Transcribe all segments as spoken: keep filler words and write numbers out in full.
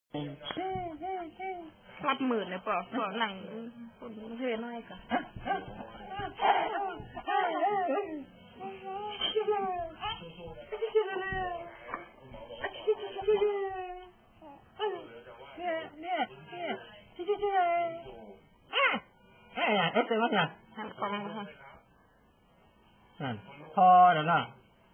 รับหมื่นเลยป่ะป่ะหนังคนเท่น้อยกันเนี่ยเนี่ยเนี่ยที่ที่ที่เลยอ่ะเอ๊ะเอ๊ะเจอมั้ยเนี่ยหันกล้องมานั่นพอเดี๋ยวนะ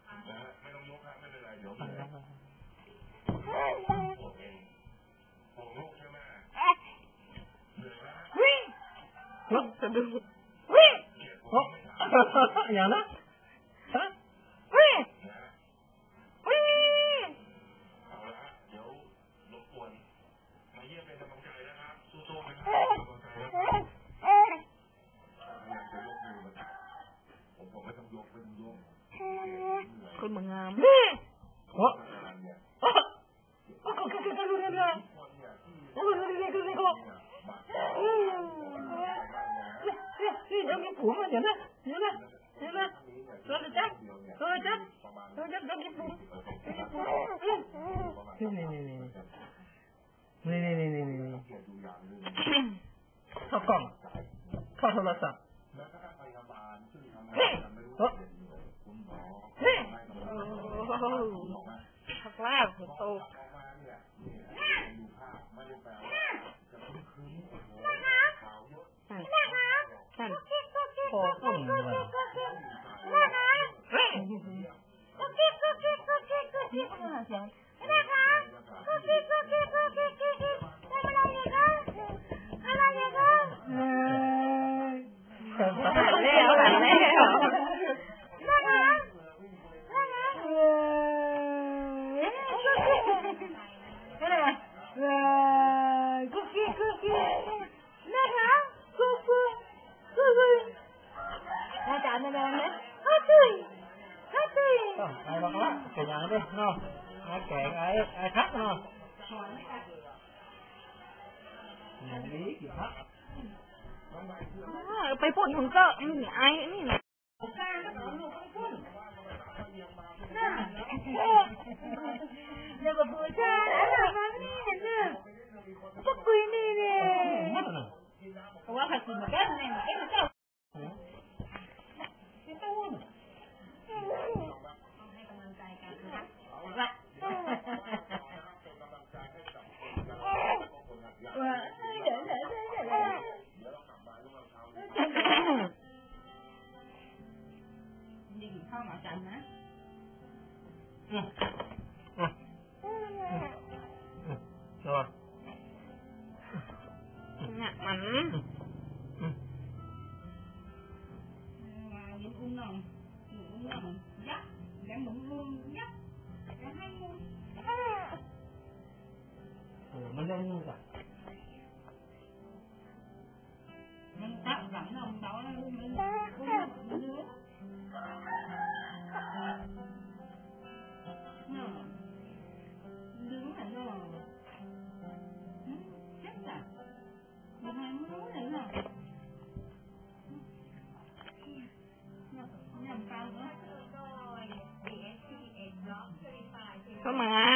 วิ่งจะดูวิ่งโอ้อย่างนั้นฮะวิ่งวิ่งเอาละเดี๋ยวรบกวนมาเยี่ยมเป็นกำลังใจนะครับสู้ๆนะครับผมผมไม่ต้องยกไม่ต้องยกคนมึงงามโอ้โอ้โอ้ก็ก็ก็รู้แล้วโอ้รู้แล้วรู้แล้วก็นี่เดี๋ยวมีผัวมาเดี๋ยวนะเดี๋ยวนะเดี๋ยวนะตัวจะจับตัวจะจับตัวจะจับกี่ปุ่มนี่นี่นี่นี่นี่นี่นี่นี่เข้ากล้องเข้าโทรศัพท์เฮ้ยโอ้เฮ้ยพักแล้วโตท่านพอก็มีเลยแม่คะกุ๊กกิ๊กกุ๊กกิ๊กกุ๊กกิ๊กกุ๊กกิ๊กกุ๊กกิ๊กแม่คะกุ๊กกิ๊กกุ๊กกิ๊กกุ๊กกิ๊กกุ๊กกิ๊กทำอะไรอยู่คะอะไรอยู่คะเฮ้ยแล้วแล้วแม่คะแม่คะเฮ้ยอะไรเฮ้ยกุ๊กกิ๊กกุ๊กกิ๊กแม่คะกุ๊กกิ๊กอาจารย์เป็นอะไรเนี่ยฮัตตี้ฮัตตี้ไอ้บอกว่าเป็นอย่างนี้เนาะไอ้แก่ไอ้ไอ้ทักเนาะอย่างนี้กี่ทักไปพ่นของเจ้าไอ้นี่ไอ้นี่นะเดี๋ยวกับผู้ชายอะไรแบบนี้เนี่ยก็คุยนี่เนี่ยเพราะว่าผัดกินมาแก้เนี่ยแก้มาเจ้าให้กำลังใจกันนะว่าว่าเดี๋ยวเดี๋ยวเดี๋ยวเดี๋ยวยิงเข้ามาจันนะอืมอืมอืมเนี่ยมันยิ้มอุ้งหน่อยอุ้งหน่อยยักแล้วมึงมึงยักแล้วให้มึงเออมันได้ยังไงมันตัดหลังนมเต้าแล้วมึงมึงมึงดึงหน่อยหน่อยเจ็บจ้ะมึงให้มึงรู้เลยหน่อยเข้ามา